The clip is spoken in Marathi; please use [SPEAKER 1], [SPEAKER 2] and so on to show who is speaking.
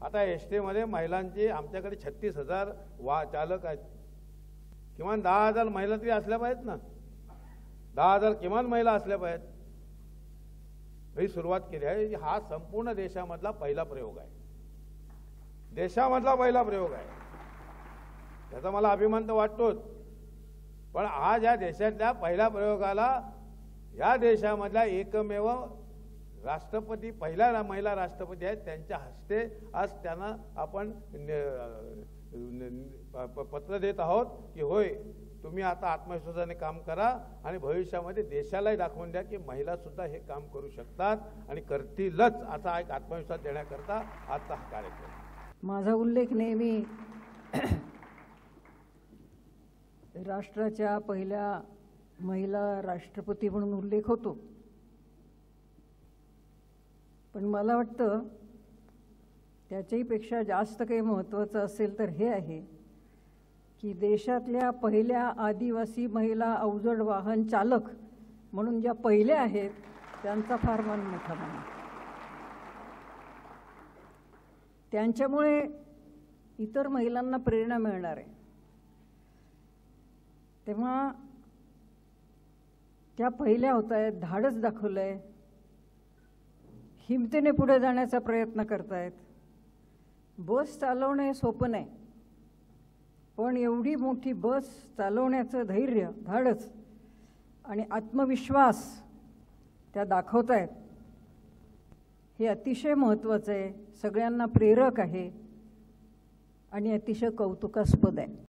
[SPEAKER 1] आता एसटी मध्ये महिलांची आमच्याकडे 36,000 चालक आहेत. किमान 10,000 महिला तरी असल्या पाहिजेत ना. 10,000 किमान महिला असल्या पाहिजेत. ही सुरुवात केली आहे. हा संपूर्ण देशामधला पहिला प्रयोग आहे. देशामधला पहिला प्रयोग आहे. त्याचा मला अभिमान तर वाटतोच. पण आज या देशातल्या पहिल्या प्रयोगाला या देशामधल्या एकमेव राष्ट्रपती, पहिल्या महिला राष्ट्रपती आहेत, त्यांच्या हस्ते आज त्यांना आपण पत्र देत आहोत की होय, तुम्ही आता आत्मविश्वासाने काम करा आणि भविष्यामध्ये देशालाही दाखवून द्या की महिला सुद्धा हे काम करू शकतात आणि करतीलच, असा एक आत्मविश्वास देण्याकरता आजचा हा कार्यक्रम.
[SPEAKER 2] माझा उल्लेख नेहमी राष्ट्राच्या पहिल्या महिला राष्ट्रपती म्हणून उल्लेख होतो. पण मला वाटतं त्याच्याही पेक्षा जास्त काही महत्त्वाचं असेल तर हे आहे की देशातल्या पहिल्या आदिवासी महिला अवजड वाहन चालक म्हणून ज्या पहिल्या आहेत त्यांचा फार मान मोठा मान. त्यांच्यामुळे इतर महिलांना प्रेरणा मिळणार आहे. तेव्हा त्या पहिल्या होत आहेत, धाडस दाखवलंय, हिमतीने पुढे जाण्याचा प्रयत्न करतायत. बस चालवणे सोपं नाही, पण एवढी मोठी बस चालवण्याचं धैर्य, धाडस आणि आत्मविश्वास त्या दाखवतायत. हे अतिशय महत्त्वाचं आहे, सगळ्यांना प्रेरक आहे आणि अतिशय कौतुकास्पद आहे.